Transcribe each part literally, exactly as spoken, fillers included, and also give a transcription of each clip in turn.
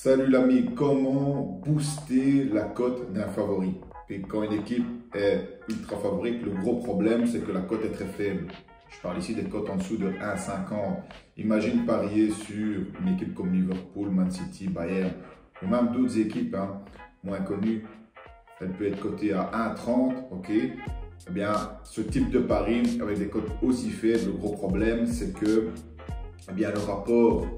Salut l'ami, comment booster la cote d'un favori? Et quand une équipe est ultra favorite, le gros problème c'est que la cote est très faible. Je parle ici des cotes en dessous de un virgule cinquante. Imagine parier sur une équipe comme Liverpool, Man City, Bayern ou même d'autres équipes hein, moins connues. Elle peut être cotée à un virgule trente, ok? Eh bien, ce type de pari avec des cotes aussi faibles, le gros problème c'est que eh bien, le rapport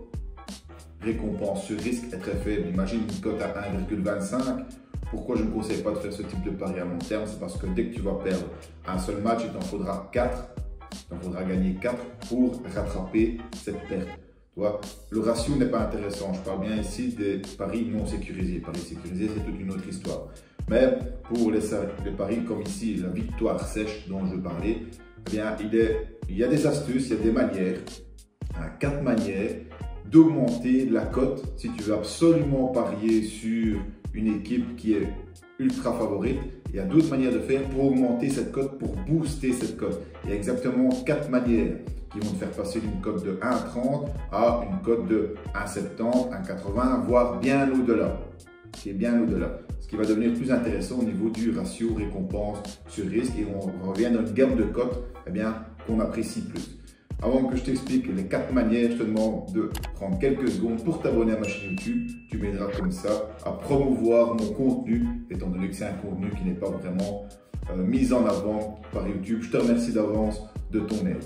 récompense sur risque est très faible. Imagine une cote à un virgule vingt-cinq. Pourquoi je ne conseille pas de faire ce type de pari à long terme? C'est parce que dès que tu vas perdre un seul match, il t'en faudra quatre. Il t'en faudra gagner quatre pour rattraper cette perte. Tu vois, le ratio n'est pas intéressant. Je parle bien ici des paris non sécurisés. Paris sécurisés, c'est toute une autre histoire. Mais pour les, les paris comme ici, la victoire sèche dont je parlais, eh bien, il, est, il y a des astuces, il y a des manières, hein, quatre manières d'augmenter la cote si tu veux absolument parier sur une équipe qui est ultra favorite. Il y a d'autres manières de faire pour augmenter cette cote, pour booster cette cote. Il y a exactement quatre manières qui vont te faire passer d'une cote de un virgule trente à une cote de un virgule soixante-dix, un virgule quatre-vingts, voire bien au-delà. Qui est bien au-delà. Ce qui va devenir plus intéressant au niveau du ratio récompense sur risque et on revient dans une gamme de cotes eh bien, qu'on apprécie plus. Avant que je t'explique les quatre manières, je te demande de prendre quelques secondes pour t'abonner à ma chaîne YouTube. Tu m'aideras comme ça à promouvoir mon contenu, étant donné que c'est un contenu qui n'est pas vraiment euh, mis en avant par YouTube. Je te remercie d'avance de ton aide.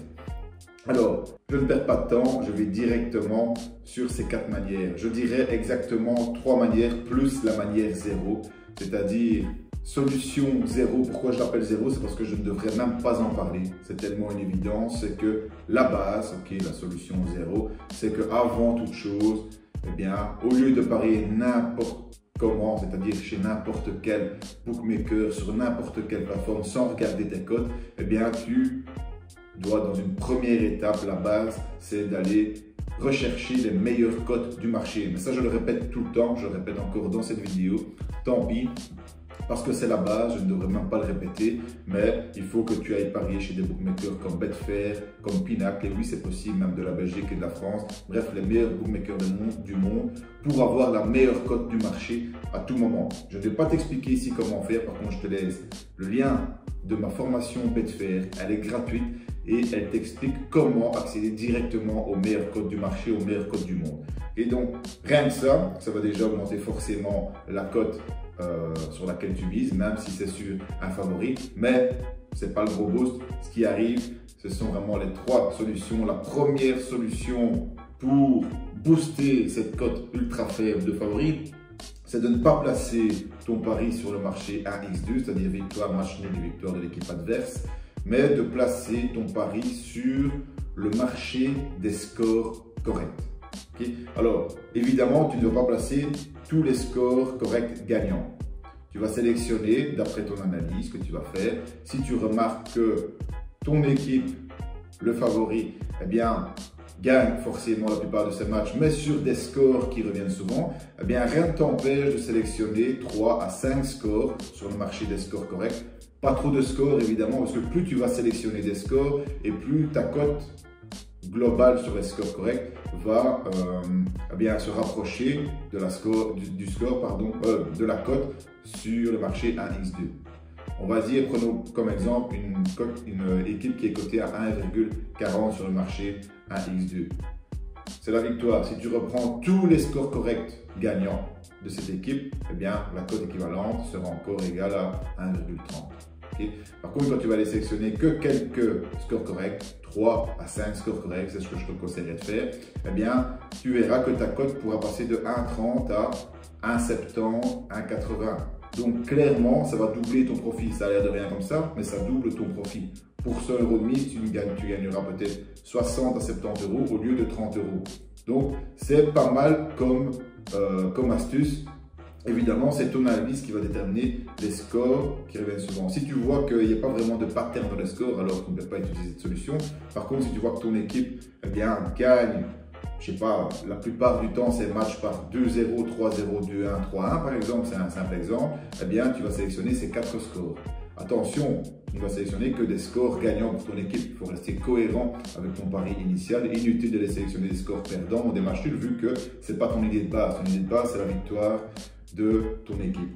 Alors, je ne perds pas de temps, je vais directement sur ces quatre manières. Je dirais exactement trois manières plus la manière zéro, c'est-à-dire solution zéro. Pourquoi je l'appelle zéro? C'est parce que je ne devrais même pas en parler. C'est tellement une évidence. C'est que la base, ok, la solution zéro, c'est que avant toute chose, eh bien, au lieu de parier n'importe comment, c'est-à-dire chez n'importe quel bookmaker, sur n'importe quelle plateforme, sans regarder tes cotes, eh bien, tu dois, dans une première étape, la base, c'est d'aller rechercher les meilleures cotes du marché. Mais ça, je le répète tout le temps, je le répète encore dans cette vidéo. Tant pis. Parce que c'est la base, je ne devrais même pas le répéter, mais il faut que tu ailles parier chez des bookmakers comme Betfair, comme Pinacle, et oui c'est possible, même de la Belgique et de la France, bref les meilleurs bookmakers du monde, du monde pour avoir la meilleure cote du marché à tout moment. Je ne vais pas t'expliquer ici comment faire, par contre je te laisse le lien de ma formation Betfair, elle est gratuite et elle t'explique comment accéder directement aux meilleures cotes du marché, aux meilleures cotes du monde. Et donc rien que ça, ça va déjà augmenter forcément la cote Euh, sur laquelle tu mises, même si c'est sur un favori, mais c'est pas le gros boost. Ce qui arrive, ce sont vraiment les trois solutions. La première solution pour booster cette cote ultra faible de favori, c'est de ne pas placer ton pari sur le marché un par deux, c'est-à-dire victoire, match nul et victoire de l'équipe adverse, mais de placer ton pari sur le marché des scores corrects. Okay. Alors, évidemment, tu ne dois pas placer tous les scores corrects gagnants. Tu vas sélectionner, d'après ton analyse que tu vas faire, si tu remarques que ton équipe, le favori, eh bien, gagne forcément la plupart de ses matchs, mais sur des scores qui reviennent souvent, eh bien, rien ne t'empêche de sélectionner trois à cinq scores sur le marché des scores corrects. Pas trop de scores, évidemment, parce que plus tu vas sélectionner des scores et plus ta cote global sur les scores corrects va euh, eh bien, se rapprocher de la score, du, du score pardon, euh, de la cote sur le marché un par deux. On va dire, prenons comme exemple une, cote, une équipe qui est cotée à un virgule quarante sur le marché un par deux. C'est la victoire. Si tu reprends tous les scores corrects gagnants de cette équipe, eh bien, la cote équivalente sera encore égale à un virgule trente. Okay. Par contre, quand tu vas aller sélectionner que quelques scores corrects, trois à cinq scores corrects, c'est ce que je te conseillerais de faire, eh bien, tu verras que ta cote pourra passer de un virgule trente à un virgule soixante-dix, un virgule quatre-vingts. Donc, clairement, ça va doubler ton profit. Ça a l'air de rien comme ça, mais ça double ton profit. Pour cent euros de mise, tu, gagnes, tu gagneras peut-être soixante à soixante-dix euros au lieu de trente euros. Donc, c'est pas mal comme, euh, comme astuce. Évidemment, c'est ton analyse qui va déterminer les scores qui reviennent souvent. Si tu vois qu'il n'y a pas vraiment de pattern dans les scores, alors tu ne peux pas utiliser cette solution. Par contre, si tu vois que ton équipe eh bien, gagne je sais pas, la plupart du temps, c'est match par deux zéro, trois zéro, deux un, trois un par exemple, c'est un simple exemple, eh bien, tu vas sélectionner ces quatre scores. Attention, tu ne vas sélectionner que des scores gagnants pour ton équipe. Il faut rester cohérent avec ton pari initial. Inutile de les sélectionner des scores perdants ou des matchs nuls vu que ce n'est pas ton idée de base. Ton idée de base, c'est la victoire de ton équipe.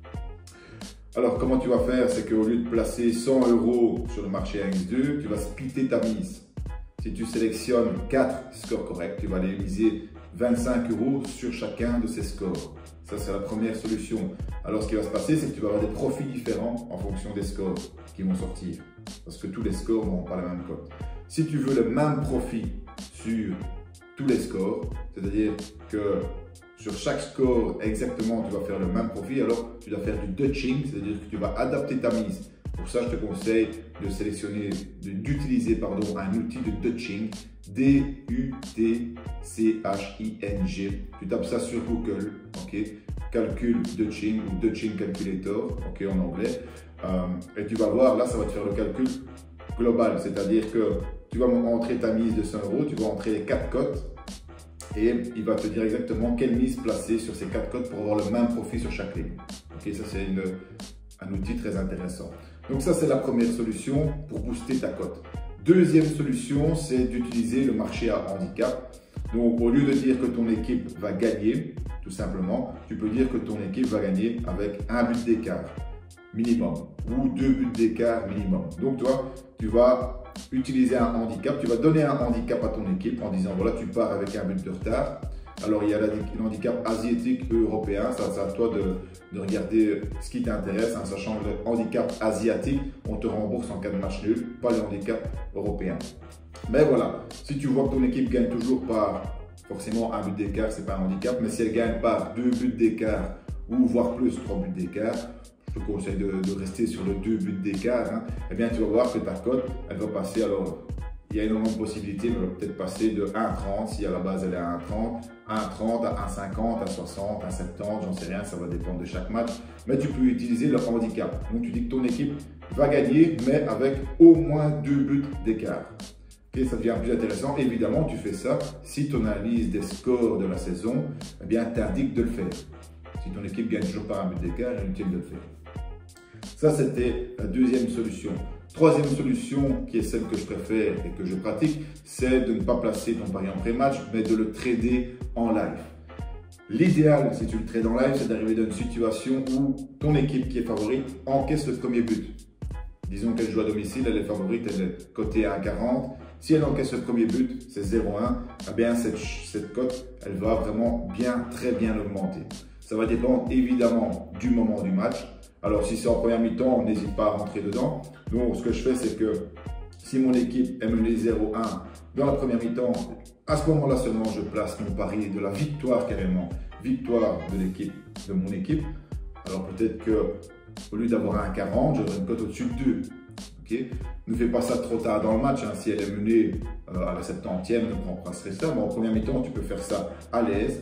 Alors, comment tu vas faire? C'est qu'au lieu de placer cent euros sur le marché un x deux, tu vas splitter ta mise. Si tu sélectionnes quatre scores corrects, tu vas aller miser vingt-cinq euros sur chacun de ces scores. Ça, c'est la première solution. Alors, ce qui va se passer, c'est que tu vas avoir des profits différents en fonction des scores qui vont sortir. Parce que tous les scores n'auront pas la même cote. Si tu veux le même profit sur tous les scores, c'est-à-dire que sur chaque score, exactement, tu vas faire le même profit, alors tu dois faire du Dutching, c'est-à-dire que tu vas adapter ta mise. Pour ça, je te conseille de sélectionner, d'utiliser pardon, un outil de Dutching, D U T C H I N G. Tu tapes ça sur Google, ok, calcul Dutching ou Dutching Calculator, ok, en anglais. Euh, et tu vas voir, là, ça va te faire le calcul global, c'est-à-dire que tu vas entrer ta mise de cent euros, tu vas entrer les quatre cotes et il va te dire exactement quelle mise placer sur ces quatre cotes pour avoir le même profit sur chaque ligne. Ok, ça c'est un outil très intéressant. Donc ça, c'est la première solution pour booster ta cote. Deuxième solution, c'est d'utiliser le marché à handicap. Donc, au lieu de dire que ton équipe va gagner, tout simplement, tu peux dire que ton équipe va gagner avec un but d'écart minimum ou deux buts d'écart minimum. Donc, toi, tu vas utiliser un handicap, tu vas donner un handicap à ton équipe en disant, voilà, tu pars avec un but de retard. Alors, il y a l'handicap asiatique et européen. Ça, c'est à toi de, de regarder ce qui t'intéresse, en sachant que le handicap asiatique, on te rembourse en cas de match nul, pas le handicap européen. Mais voilà, si tu vois que ton équipe gagne toujours par forcément un but d'écart, c'est pas un handicap, mais si elle gagne par deux buts d'écart ou voire plus trois buts d'écart, je te conseille de, de rester sur le deux buts d'écart, hein, eh bien tu vas voir que ta cote, elle va passer, alors il y a énormément de possibilités, mais elle va peut-être passer de un virgule trente, si à la base elle est à un virgule trente, un virgule trente à un virgule cinquante, un virgule soixante, un virgule soixante-dix, j'en sais rien, ça va dépendre de chaque match, mais tu peux utiliser le handicap. Donc tu dis que ton équipe va gagner, mais avec au moins deux buts d'écart. Okay, ça devient plus intéressant. Évidemment, tu fais ça si ton analyse des scores de la saison, eh bien, t'indique de le faire. Si ton équipe gagne toujours pas un but d'écart, il est inutile de le faire. Ça, c'était la deuxième solution. Troisième solution, qui est celle que je préfère et que je pratique, c'est de ne pas placer ton pari en pré-match, mais de le trader en live. L'idéal, si tu le trades en live, c'est d'arriver dans une situation où ton équipe qui est favorite encaisse le premier but. Disons qu'elle joue à domicile, elle est favorite, elle est cotée à un virgule quarante. Si elle encaisse le premier but, c'est zéro virgule un, eh bien cette, cette cote, elle va vraiment bien, très bien augmenter. Ça va dépendre évidemment du moment du match. Alors si c'est en première mi-temps, on n'hésite pas à rentrer dedans. Donc ce que je fais, c'est que si mon équipe est menée zéro virgule un dans la première mi-temps, à ce moment-là seulement, je place mon pari de la victoire carrément, victoire de l'équipe, de mon équipe. Alors peut-être que au lieu d'avoir un quarante, j'aurai une cote au-dessus de deux. Okay. Ne fais pas ça trop tard dans le match. Hein. Si elle est menée euh, à la septantième, ne prends pas ce ça. Mais en première mi-temps, tu peux faire ça à l'aise.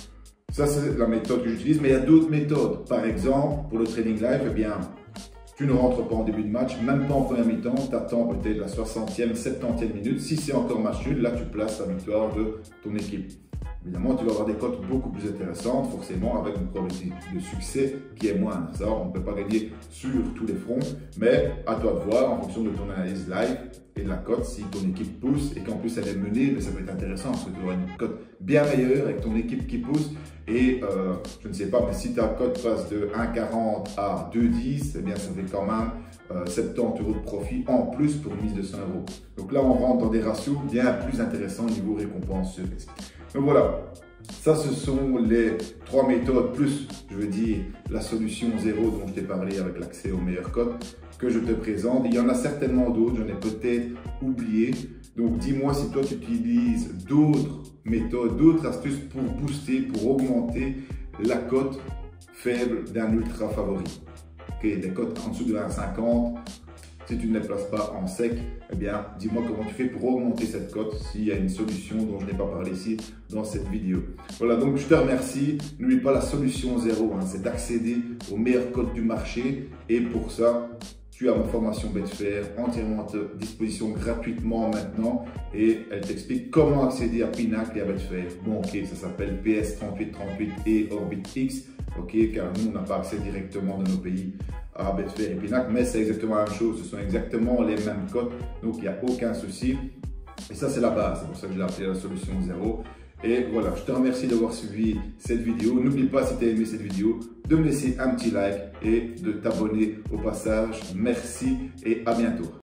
Ça, c'est la méthode que j'utilise. Mais il y a d'autres méthodes. Par exemple, pour le trading live, eh bien, tu ne rentres pas en début de match, même pas en première mi-temps. Tu attends peut-être la soixantième, septantième minute. Si c'est encore match nul, là, tu places la victoire de ton équipe. Évidemment, tu vas avoir des cotes beaucoup plus intéressantes, forcément avec une probabilité de succès qui est moindre. Ça, on ne peut pas gagner sur tous les fronts, mais à toi de voir en fonction de ton analyse live et de la cote, si ton équipe pousse et qu'en plus elle est menée, mais ça peut être intéressant parce que tu auras une cote bien meilleure avec ton équipe qui pousse. Et euh, je ne sais pas, mais si ta cote passe de un virgule quarante à deux virgule dix, eh bien ça fait quand même euh, soixante-dix euros de profit en plus pour une mise de cent euros. Donc là, on rentre dans des ratios bien plus intéressants au niveau récompense sur risque. Donc voilà, ça ce sont les trois méthodes plus, je veux dire, la solution zéro dont je t'ai parlé avec l'accès aux meilleures cotes que je te présente. Il y en a certainement d'autres, j'en ai peut-être oublié. Donc dis-moi si toi tu utilises d'autres méthodes, d'autres astuces pour booster, pour augmenter la cote faible d'un ultra favori. Okay, des cotes en dessous de un virgule cinquante. Si tu ne les places pas en sec, eh bien, dis-moi comment tu fais pour augmenter cette cote s'il y a une solution dont je n'ai pas parlé ici dans cette vidéo. Voilà, donc je te remercie. N'oublie pas la solution zéro, hein, c'est d'accéder aux meilleures cotes du marché. Et pour ça, tu as ma formation Betfair entièrement à ta disposition gratuitement maintenant et elle t'explique comment accéder à Pinacle et à Betfair. Bon, ok, ça s'appelle P S trente-huit trente-huit et OrbitX, ok, car nous, on n'a pas accès directement dans nos pays à Betfair et Pinacle, mais c'est exactement la même chose, ce sont exactement les mêmes codes, donc il n'y a aucun souci. Et ça, c'est la base, c'est pour ça que je l'ai appelé la solution zéro. Et voilà, je te remercie d'avoir suivi cette vidéo. N'oublie pas, si tu as aimé cette vidéo, de me laisser un petit like et de t'abonner au passage. Merci et à bientôt.